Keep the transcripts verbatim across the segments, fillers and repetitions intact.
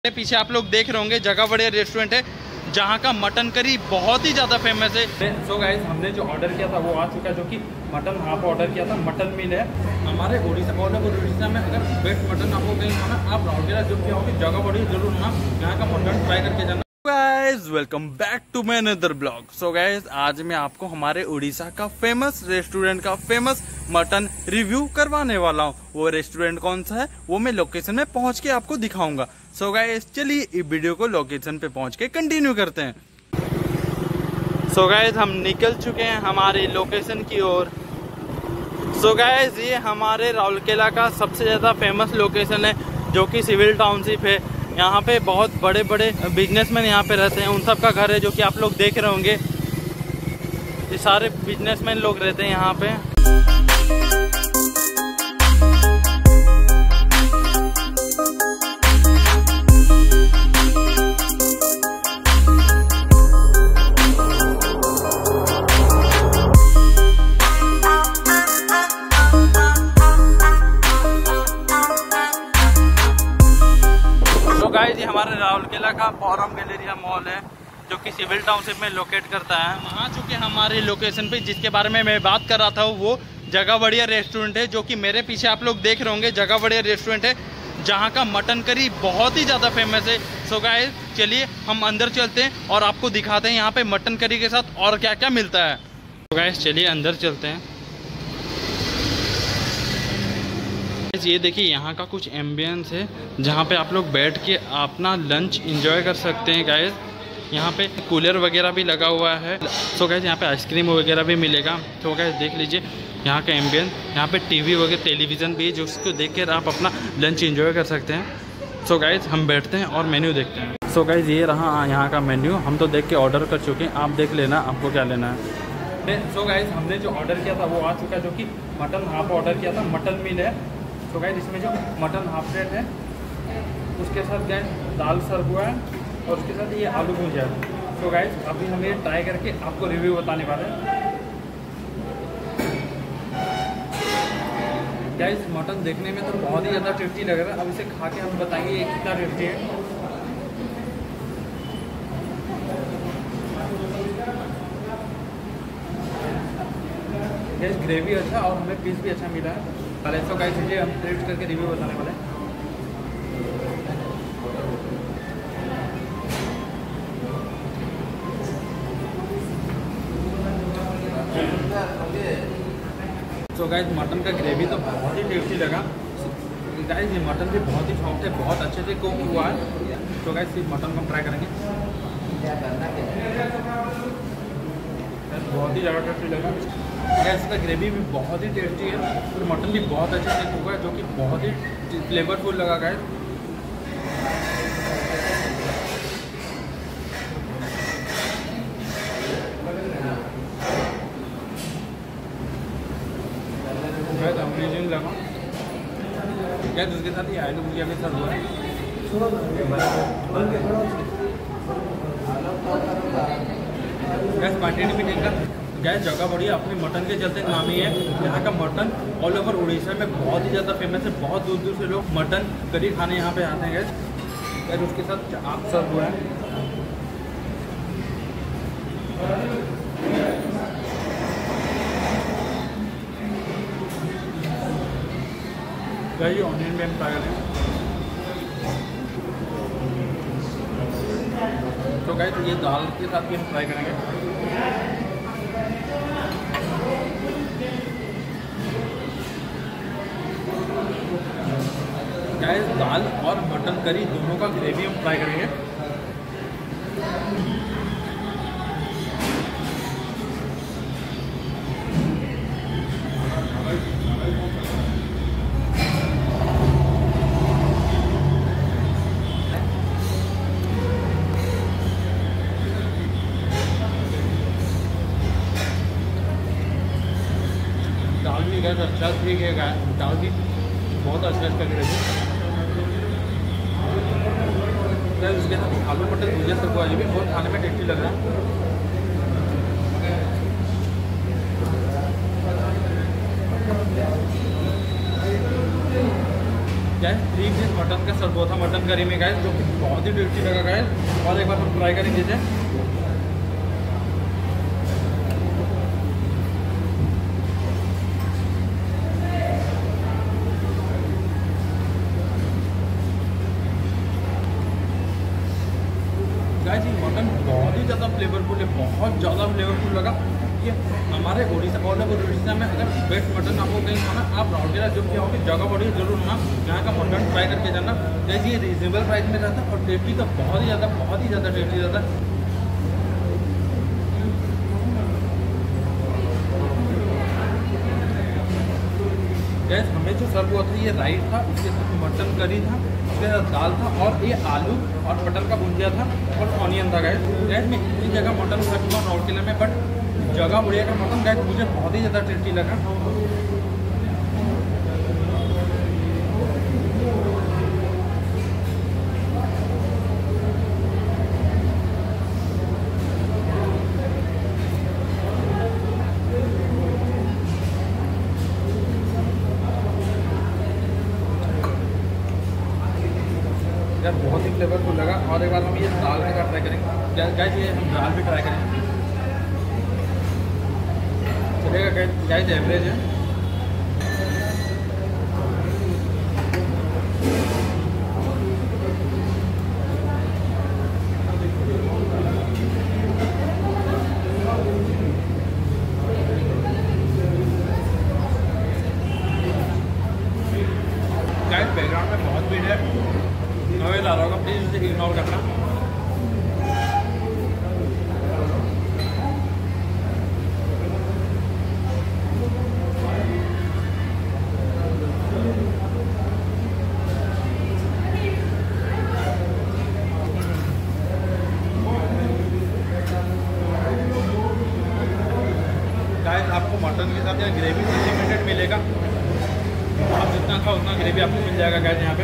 मेरे पीछे आप लोग देख रहे होंगे जगह बढ़िया रेस्टोरेंट है जहाँ का मटन करी बहुत ही ज़्यादा फेमस है। सो गाइस, हमने जो ऑर्डर किया था वो आ चुका है, जो कि मटन हाफ ऑर्डर किया था। मटन मील है हमारे उड़ीसा ऑर्डर उड़ीसा में। अगर बेस्ट मटन आपको कहीं खाना, आप राउरकेला जो भी होगी जगह बढ़िया जरूर ना, यहाँ का मटन ट्राई करके जाना। Guys, welcome back to my another blog. So guys, आज मैं आपको हमारे उड़ीसा का फेमस रेस्टोरेंट का फेमस मटन रिव्यू करवाने वाला हूँ। वो रेस्टोरेंट कौन सा है वो मैं लोकेशन में पहुँच के आपको दिखाऊंगा। सो गाइस, चलिए इस वीडियो को लोकेशन पे पहुँच के कंटिन्यू करते हैं। सो गाइस, हम निकल चुके हैं हमारी लोकेशन की ओर। सो गाइस, ये हमारे राउरकेला का सबसे ज़्यादा फेमस लोकेशन है, जो कि सिविल टाउनशिप है। यहाँ पे बहुत बड़े बड़े बिजनेसमैन यहाँ पे रहते हैं, उन सब का घर है, जो कि आप लोग देख रहे होंगे। ये सारे बिजनेसमैन लोग रहते हैं यहाँ पे। गाइस, ये हमारे राउरकेला का फोरम गैलेरिया मॉल है, जो कि सिविल टाउनशिप में लोकेट करता है। आ चुके हमारे लोकेशन पे, जिसके बारे में मैं बात कर रहा था वो जगह बढ़िया रेस्टोरेंट है, जो कि मेरे पीछे आप लोग देख रहे होंगे। जगह बढ़िया रेस्टोरेंट है जहाँ का मटन करी बहुत ही ज़्यादा फेमस है। सो गाइस, चलिए हम अंदर चलते हैं और आपको दिखाते हैं यहाँ पे मटन करी के साथ और क्या क्या मिलता है। तो गाइस, चलिए अंदर चलते हैं। ये देखिए, यहाँ का कुछ एम्बियंस है जहाँ पे आप लोग बैठ के अपना लंच एंजॉय कर सकते हैं। गाइस, यहाँ पे कूलर वगैरह भी लगा हुआ है। सो गाइस, यहाँ पे आइसक्रीम वगैरह भी मिलेगा। तो गाइस, देख लीजिए यहाँ का एम्बियंस। यहाँ पे टीवी वगैरह टेलीविज़न भी है, जिसको देख कर आप अपना लंच एंजॉय कर सकते हैं। सो गाइस, हम बैठते हैं और मेन्यू देखते हैं। सो गाइस, ये रहा यहाँ का मेन्यू। हम तो देख के ऑर्डर कर चुके हैं, आप देख लेना आपको क्या लेना है। सो गाइस, हमने जो ऑर्डर किया था वो आ चुका है, जो कि मटन हाफ ऑर्डर किया था। मटन मील है। तो गाइस, इसमें जो मटन हाफ प्लेट है उसके साथ गाइस दाल सर्व हुआ है, और उसके साथ ये आलू भुजिया है। तो गाइस, अभी हम ये ट्राई करके आपको रिव्यू बताने वाले हैं। गाइस, मटन देखने में तो बहुत ही ज़्यादा टेस्टी लग रहा है। अब इसे खा के हम बताएंगे ये कितना टेस्टी है। गाइस, ग्रेवी अच्छा और हमें पीस भी अच्छा मिला है। पहले तो गाइस, मुझे हम टेस्ट करके रिव्यू बताने वाले हैं। तो गाइस, मटन का ग्रेवी तो बहुत ही टेस्टी लगा। गाइस, ये मटन भी बहुत ही सॉफ्ट है, बहुत अच्छे से कुक हुआ है। तो गाइस, इस मटन को हम ट्राई करेंगे। बहुत ही ज़्यादा टेस्टी लगा। गैस का ग्रेवी भी बहुत ही टेस्टी है और मटन भी बहुत अच्छे से कुक है, जो कि बहुत ही फ्लेवरफुल लगा। गाइस, अमेजिंग लगा। गैस, उसके साथ ही आलू भुजिया भी सर्व हुआ है। गैस, क्वांटिटी भी ठीक है। गैस, जगह बढ़िया अपने मटन के चलते नामी है। यहाँ का मटन ऑल ओवर उड़ीसा में बहुत ही ज़्यादा फेमस है। बहुत दूर दूर से लोग मटन करी खाने यहाँ पे आते हैं। गैस गैस उसके साथ आप सर्व हुआ है। गैस, ये ऑनियन में हम ट्राई करेंगे। तो गैस, ये दाल के साथ भी हम ट्राई करेंगे। गाइस, दाल और मटन करी दोनों का ग्रेवी हम ट्राई करेंगे। दाल भी गैस अच्छा ठीक है। दाल भी बहुत अच्छा इसका ग्रेवी। उसके साथ आलू मटर भुजिया सब हुआ, ये भी बहुत खाने में टेस्टी लग रहा है। गैस थ्री पीस मटन का सर्व हुआ था मटन करी में गैस, जो कि बहुत ही टेस्टी लगा गैस। और एक बार हम ट्राई करेंगे इसे। गाइस ये मटन बहुत ही ज़्यादा फ्लेवरफुल है, बहुत ज़्यादा फ्लेवरफुल लगा। ये हमारे उड़ीसा ऑल ओवर उड़ीसा में अगर बेस्ट मटन आपको कहीं खाना, आप राउरकेला जब भी आओगे जगह बढ़िया जरूर आना, यहाँ का मटन ट्राई करके जाना। गाइस ये रीजनेबल प्राइस में रहता है और टेस्टी तो बहुत ही ज़्यादा बहुत ही ज़्यादा टेस्टी रहता है। गैस हमें जो सर्व हुआ था ये राइस था, उसके साथ मटन करी था, उसके साथ दाल था और ये आलू और मटन का भुजिया था और ऑनियन था। गैस गैस मैं इतनी जगह मटन खा चुका हूँ राउरकेला में, बट जगह बढ़िया का मटन गैस मुझे बहुत ही ज़्यादा टेस्टी लगा। यार बहुत ही फ्लेवरफुल लगा। और एक बार हम ये दाल के साथ ट्राई करेंगे। गाइस ये हम दाल भी ट्राई करेंगे, चलेगा गाइस? गाइस एवरेज है। गाइस बैकग्राउंड में बहुत भीड़ है, नॉइज़ आ रहा होगा, प्लीज़ उसे इग्नोर करना। गाइस आपको मटन के साथ या ग्रेवी अनलिमिटेड मिलेगा, आप जितना खाओ उतना ग्रेवी आपको मिल जाएगा गाइस यहाँ पे।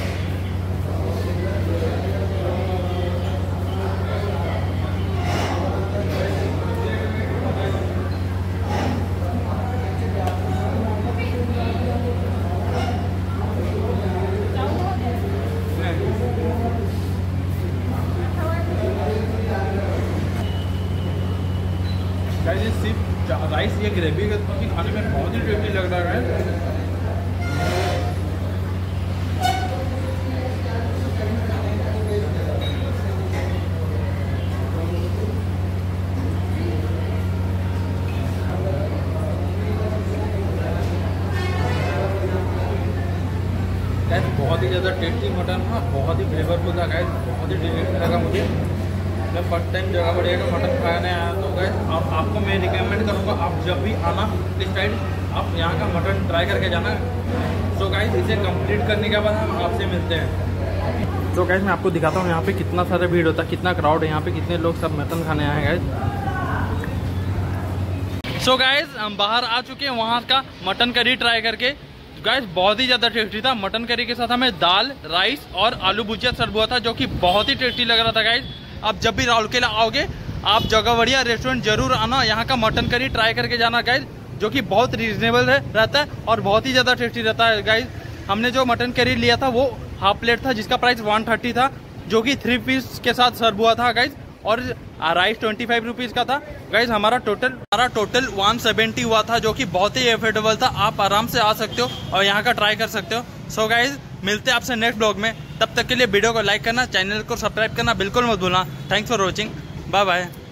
गाइस ये सिर्फ राइस ये ग्रेवी के साथ खाने में बहुत ही टेस्टी लग रहा है। गाइस बहुत ही ज़्यादा टेस्टी मटन था, बहुत ही फ्लेवरफुल था गाइस, बहुत ही टेस्टी लगा मुझे। मैं फर्स्ट टाइम जगह बढ़िया का मटन खाने आया तो गाइस आप, आपको मैं रिकमेंड करूँगा आप जब भी आना इस साइड आप यहाँ का मटन ट्राई करके जाना। सो गाइस इसे कंप्लीट करने के बाद हम आपसे मिलते हैं। तो गाइस मैं आपको दिखाता हूँ यहाँ पे कितना सारा भीड़ होता है, कितना क्राउड है यहाँ पे, कितने लोग सब मटन खाने आए हैं गाइस। सो गाइस हम बाहर आ चुके हैं वहाँ का मटन करी ट्राई करके। गाइस बहुत ही ज़्यादा टेस्टी था। मटन करी के साथ हमें दाल, राइस और आलू भुजिया सर्व हुआ था, जो कि बहुत ही टेस्टी लग रहा था गाइस। आप जब भी राउरकेला आओगे आप जगह बढ़िया रेस्टोरेंट जरूर आना, यहाँ का मटन करी ट्राई करके जाना गाइस, जो कि बहुत रीजनेबल है रहता है और बहुत ही ज़्यादा टेस्टी रहता है गाइस। हमने जो मटन करी लिया था वो हाफ प्लेट था, जिसका प्राइस वन थर्टी था, जो कि थ्री पीस के साथ सर्व हुआ था गाइस, और राइस ट्वेंटी फाइव रुपीज़ का था गाइस। हमारा टोटल हमारा टोटल वन सेवेंटी हुआ था, जो कि बहुत ही अफोर्डेबल था। आप आराम से आ सकते हो और यहाँ का ट्राई कर सकते हो। सो गाइस मिलते हैं आपसे नेक्स्ट ब्लॉग में, तब तक के लिए वीडियो को लाइक करना, चैनल को सब्सक्राइब करना बिल्कुल मत भूलना। Thanks for watching, bye bye.